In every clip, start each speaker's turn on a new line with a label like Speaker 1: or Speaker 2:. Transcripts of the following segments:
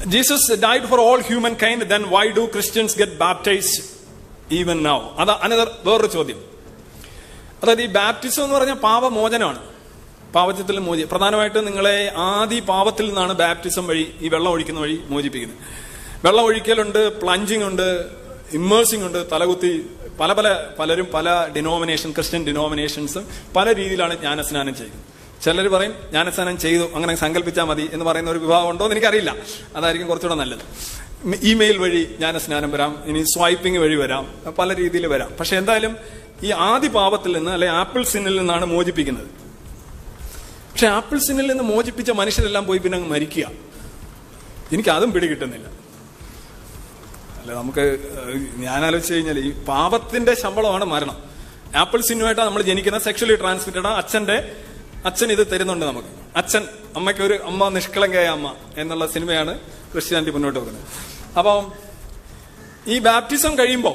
Speaker 1: Jesus died for all humankind, then why do Christians get baptized even now? Another വേറൊരു ചോദ്യം. അതായത് ഈ baptism എന്ന് പറഞ്ഞാൽ പാപമോചനമാണ്. പാപത്തിൽ പ്രധാനമായിട്ടും നിങ്ങളെ ആദി പാപത്തിൽ നിന്നാണ് ബാപ്റ്റിസം വഴി, ഈ വെള്ളം ഒഴിക്കുന്ന വഴി മോചിപ്പിക്കുന്നത്. വെള്ളം ഒഴിക്കലുണ്ട്, പ്ലഞ്ചിങ് ഉണ്ട്, ഇമ്മേഴ്സിംഗ് ഉണ്ട്, തലകുത്തി. പലരും പല ക്രിസ്ത്യൻ ഡിനോമിനേഷൻസും പല രീതിയിലാണ് ജ്ഞാനസ്നാനം ചെയ്യുന്നത്. ചിലർ പറയും ജ്ഞാനസ്നാനം ചെയ്തു, അങ്ങനെ സങ്കല്പിച്ചാൽ മതി എന്ന് പറയുന്ന ഒരു വിഭാഗം ഉണ്ടോ എന്ന് എനിക്കറിയില്ല. അതായിരിക്കും കുറച്ചുകൂടെ നല്ലത്. ഇമെയിൽ വഴി ജ്ഞാനസ്നാനം വരാം, ഇനി സ്വൈപ്പിംഗ് വഴി വരാം, പല രീതിയിൽ വരാം. പക്ഷെ എന്തായാലും ഈ ആദി പാപത്തിൽ നിന്ന്, അല്ലെ ആപ്പിൾ സിന്നിൽ നിന്നാണ് മോചിപ്പിക്കുന്നത്. പക്ഷെ ആപ്പിൾ സിന്നിൽ നിന്ന് മോചിപ്പിച്ച മനുഷ്യരെല്ലാം പോയി പിന്നെ അങ്ങ് മരിക്കുക. എനിക്കതും പിടികിട്ടുന്നില്ല. അല്ല, നമുക്ക് ഞാൻ ആലോചിച്ച് കഴിഞ്ഞാൽ ഈ പാപത്തിന്റെ ശമ്പളമാണ് മരണം. ആപ്പിൾ സിന്നുമായിട്ടാണ് നമ്മൾ ജനിക്കുന്നത്, സെക്ഷലി ട്രാൻസ്മിറ്റഡ്. അച്ഛൻ ഇത് തരുന്നുണ്ട് നമുക്ക്. അമ്മയ്ക്ക് ഒരു അമ്മ, നിഷ്കളങ്കയായ അമ്മ എന്നുള്ള സിനിമയാണ് ക്രിസ്ത്യാനിറ്റി മുന്നോട്ട് വെക്കുന്നത്. അപ്പം ഈ ബാപ്റ്റിസം കഴിയുമ്പോൾ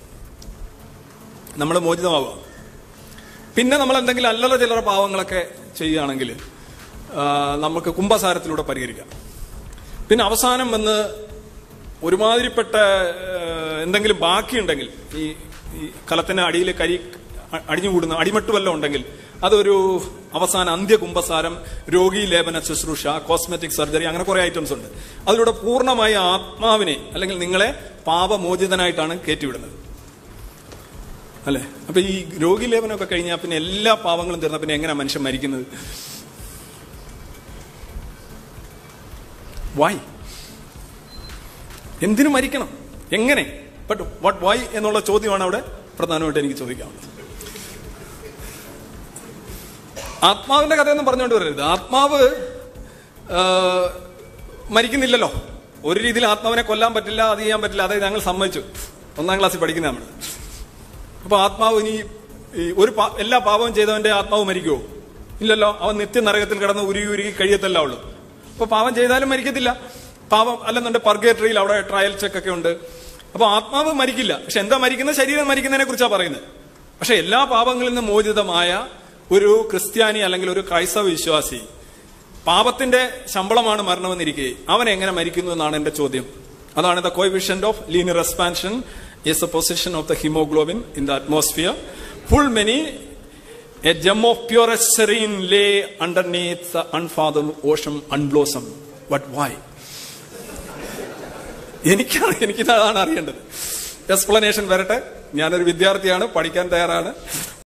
Speaker 1: നമ്മൾ മോചിതമാവുക. പിന്നെ നമ്മൾ എന്തെങ്കിലും അല്ലറ ചില്ലറ പാവങ്ങളൊക്കെ ചെയ്യുകയാണെങ്കിൽ നമുക്ക് കുംഭസാരത്തിലൂടെ പരിഹരിക്കാം. പിന്നെ അവസാനം വന്ന് ഒരുമാതിരിപ്പെട്ട എന്തെങ്കിലും ബാക്കിയുണ്ടെങ്കിൽ, ഈ കലത്തിന്റെ അടിയിൽ അടിഞ്ഞുകൂടുന്ന അടിമട്ട് വല്ലതും ഉണ്ടെങ്കിൽ അതൊരു അവസാന അന്ത്യകുംഭസാരം, രോഗീ ലേപന ശുശ്രൂഷ, കോസ്മെറ്റിക് സർജറി, അങ്ങനെ കുറെ ഐറ്റംസ് ഉണ്ട്. അതിലൂടെ പൂർണ്ണമായ ആത്മാവിനെ അല്ലെങ്കിൽ നിങ്ങളെ പാപമോചിതനായിട്ടാണ് കയറ്റിവിടുന്നത്. അല്ലെ? അപ്പൊ ഈ രോഗീ ലേപനമൊക്കെ കഴിഞ്ഞാൽ പിന്നെ എല്ലാ പാവങ്ങളും തീർന്ന പിന്നെ എങ്ങനെയാ മനുഷ്യൻ മരിക്കുന്നത്? വൈ? എന്തിനു മരിക്കണം? എങ്ങനെ? ബട്ട് വാട്ട് വൈ എന്നുള്ള ചോദ്യമാണ് അവിടെ പ്രധാനമായിട്ട് എനിക്ക് ചോദിക്കാനുള്ളത്. ആത്മാവിന്റെ കഥയൊന്നും പറഞ്ഞുകൊണ്ട് വരരുത്. ആത്മാവ് മരിക്കുന്നില്ലല്ലോ. ഒരു രീതിയിൽ ആത്മാവിനെ കൊല്ലാൻ പറ്റില്ല, അത് ചെയ്യാൻ പറ്റില്ല. അതായത് ഞങ്ങൾ സമ്മതിച്ചു, 1ാം ക്ലാസ്സിൽ പഠിക്കുന്ന നമ്മൾ. അപ്പൊ ആത്മാവ് ഇനി എല്ലാ പാപവും ചെയ്തവന്റെ ആത്മാവ് മരിക്കുമോ? ഇല്ലല്ലോ. അവൻ നിത്യ നരകത്തിൽ കിടന്ന് ഉരുകി കഴിയത്തല്ല ഉള്ളൂ. അപ്പൊ പാപം ചെയ്താലും മരിക്കത്തില്ല. പാപം അല്ലെന്നുണ്ട് പർഗേറ്ററിയിൽ അവിടെ ട്രയൽ ചെക്കൊക്കെ ഉണ്ട്. അപ്പൊ ആത്മാവ് മരിക്കില്ല. പക്ഷെ എന്താ മരിക്കുന്നത്? ശരീരം മരിക്കുന്നതിനെ കുറിച്ചാണ് പറയുന്നത്. പക്ഷെ എല്ലാ പാപങ്ങളിൽ നിന്നും മോചിതമായ ഒരു ക്രിസ്ത്യാനി അല്ലെങ്കിൽ ഒരു ക്രൈസ്തവ വിശ്വാസി, പാപത്തിന്റെ ശമ്പളമാണ് മരണമെന്നിരിക്കെ അവൻ എങ്ങനെ മരിക്കുന്നു എന്നാണ് എന്റെ ചോദ്യം. അതാണ് the coefficient of linear expansion is the position of the hemoglobin in the atmosphere. Full many, a gem of purest serene lay underneath the unfathomed ocean unblossomed. But why? എനിക്കതാണ് അറിയേണ്ടത്. എക്സ്പ്ലനേഷൻ വരട്ടെ. ഞാനൊരു വിദ്യാർത്ഥിയാണ്, പഠിക്കാൻ തയ്യാറാണ്.